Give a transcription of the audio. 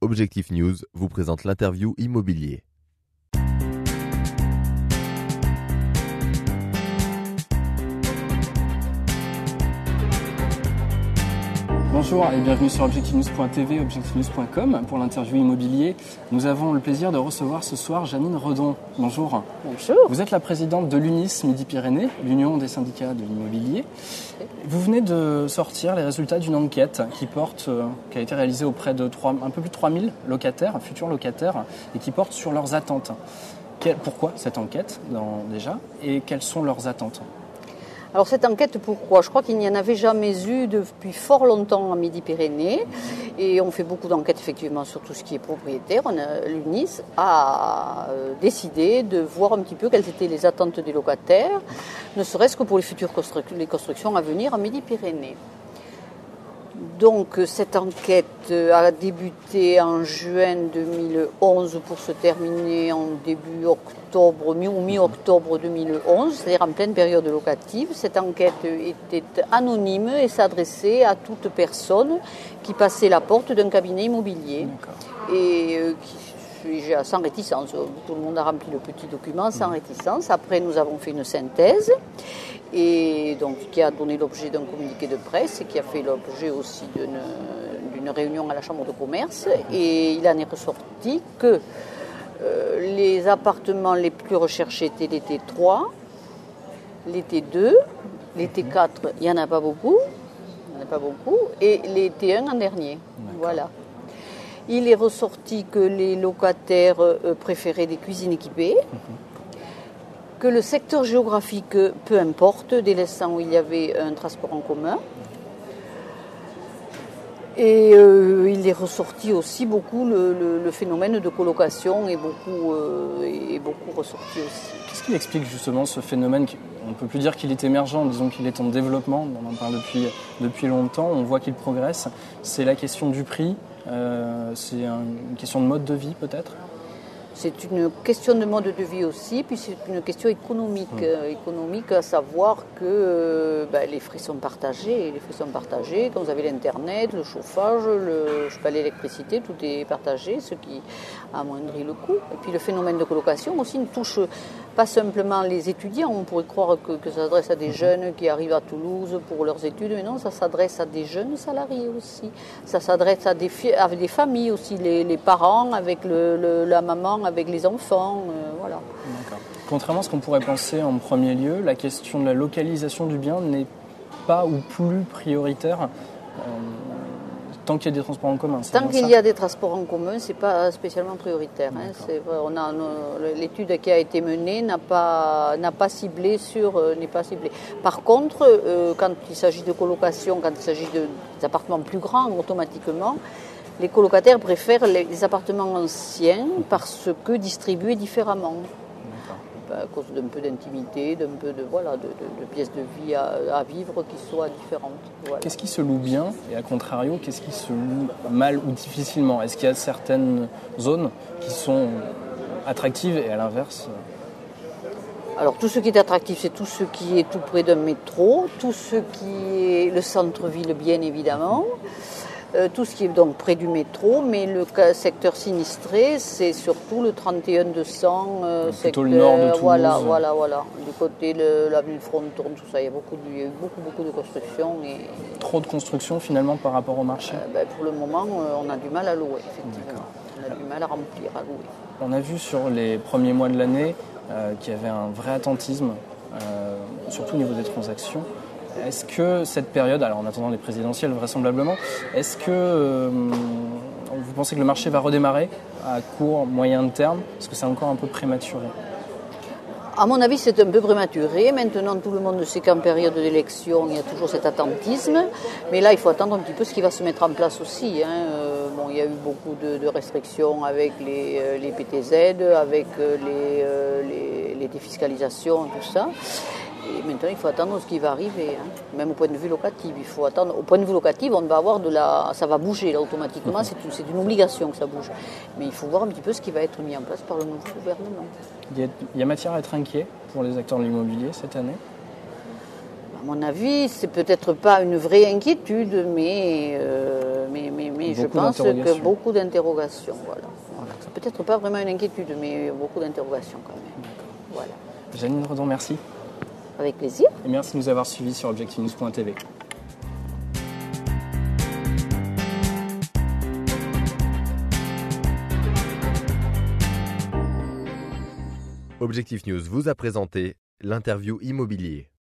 Objectif News vous présente l'interview immobilier. Bonjour et bienvenue sur objectifnews.tv, objectifnews.com pour l'interview immobilier. Nous avons le plaisir de recevoir ce soir Janine Redon. Bonjour. Bonjour. Vous êtes la présidente de l'UNIS Midi-Pyrénées, l'Union des syndicats de l'immobilier. Vous venez de sortir les résultats d'une enquête qui a été réalisée auprès de un peu plus de 3000 locataires, futurs locataires, et qui porte sur leurs attentes. Pourquoi cette enquête déjà et quelles sont leurs attentes ? Alors cette enquête, pourquoi ? Je crois qu'il n'y en avait jamais eu depuis fort longtemps en Midi-Pyrénées et on fait beaucoup d'enquêtes effectivement sur tout ce qui est propriétaire. L'UNIS a décidé de voir un petit peu quelles étaient les attentes des locataires, ne serait-ce que pour les constructions à venir en Midi-Pyrénées. Donc cette enquête a débuté en juin 2011 pour se terminer en début octobre, mi-octobre 2011, c'est-à-dire en pleine période locative. Cette enquête était anonyme et s'adressait à toute personne qui passait la porte d'un cabinet immobilier. Et sans réticence. Tout le monde a rempli le petit document sans réticence. Après, nous avons fait une synthèse et donc qui a donné l'objet d'un communiqué de presse et qui a fait l'objet aussi d'une réunion à la Chambre de commerce. Et il en est ressorti que les appartements les plus recherchés étaient les T3, les T2, les T4, il n'y en a pas beaucoup, et les T1 en dernier. Voilà. Il est ressorti que les locataires préféraient des cuisines équipées, que le secteur géographique, peu importe, dès l'instant où il y avait un transport en commun. Et il est ressorti aussi beaucoup le phénomène de colocation est beaucoup ressorti aussi. Qu'est-ce qui explique justement ce phénomène ? On ne peut plus dire qu'il est émergent, disons qu'il est en développement, on en parle depuis longtemps, on voit qu'il progresse. C'est la question du prix, c'est une question de mode de vie peut-être ? C'est une question de mode de vie aussi, puis c'est une question économique. Économique, à savoir que les frais sont partagés. Quand vous avez l'Internet, le chauffage, l'électricité, tout est partagé, ce qui amoindrit le coût. Et puis le phénomène de colocation aussi ne touche pas simplement les étudiants. On pourrait croire que ça s'adresse à des jeunes qui arrivent à Toulouse pour leurs études, mais non, ça s'adresse à des jeunes salariés aussi. Ça s'adresse à des familles aussi, les parents avec la maman, avec les enfants, voilà. D'accord. Contrairement à ce qu'on pourrait penser en premier lieu, la question de la localisation du bien n'est pas ou plus prioritaire tant qu'il y a des transports en commun. Tant qu'il y a des transports en commun, c'est pas spécialement prioritaire. C'est vrai, l'étude qui a été menée n'est pas ciblée. Par contre, quand il s'agit de colocation, quand il s'agit des appartements plus grands, automatiquement, les colocataires préfèrent les appartements anciens parce que distribués différemment. À cause d'un peu d'intimité, d'un peu de pièces de vie à vivre qui soient différentes. Voilà. Qu'est-ce qui se loue bien et à contrario, qu'est-ce qui se loue mal ou difficilement ? Est-ce qu'il y a certaines zones qui sont attractives et à l'inverse ? Alors tout ce qui est attractif, c'est tout ce qui est tout près d'un métro, tout ce qui est le centre-ville bien évidemment. Tout ce qui est donc près du métro, mais le secteur sinistré, c'est surtout le 31-200, plutôt le nord de Toulouse. Voilà. Du côté de l'avenue Fronton, tout ça, il y a eu beaucoup de construction. Trop de construction finalement par rapport au marché ? Pour le moment, on a du mal à louer, effectivement. On a du mal à remplir, à louer. On a vu sur les premiers mois de l'année qu'il y avait un vrai attentisme, surtout au niveau des transactions. Est-ce que cette période, alors en attendant les présidentielles vraisemblablement, est-ce que vous pensez que le marché va redémarrer à court, moyen terme ? Est-ce que c'est encore un peu prématuré ? À mon avis, c'est un peu prématuré. Maintenant, tout le monde sait qu'en période d'élection, il y a toujours cet attentisme. Mais là, il faut attendre un petit peu ce qui va se mettre en place aussi. Il y a eu beaucoup de restrictions avec les PTZ, avec les défiscalisations, tout ça. Et maintenant, il faut attendre ce qui va arriver, même au point de vue locatif. Il faut attendre. Au point de vue locatif, on va avoir ça va bouger là, automatiquement. C'est une obligation que ça bouge. Mais il faut voir un petit peu ce qui va être mis en place par le nouveau gouvernement. Il y a matière à être inquiet pour les acteurs de l'immobilier cette année ? À mon avis, c'est peut-être pas une vraie inquiétude, mais mais je Beaucoup pense que d'interrogations. beaucoup d'interrogations. Voilà. C'est peut-être pas vraiment une inquiétude, mais beaucoup d'interrogations quand même. Voilà. Janine Redon, merci. Avec plaisir. Et merci de nous avoir suivis sur objectivenews.tv. Objectif News vous a présenté l'interview immobilier.